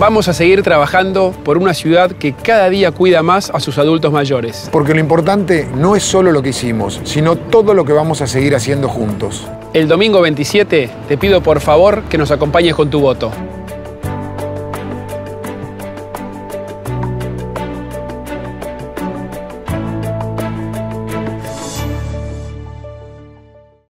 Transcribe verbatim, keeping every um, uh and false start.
vamos a seguir trabajando por una ciudad que cada día cuida más a sus adultos mayores. Porque lo importante no es solo lo que hicimos, sino todo lo que vamos a seguir haciendo juntos. El domingo veintisiete te pido por favor que nos acompañes con tu voto.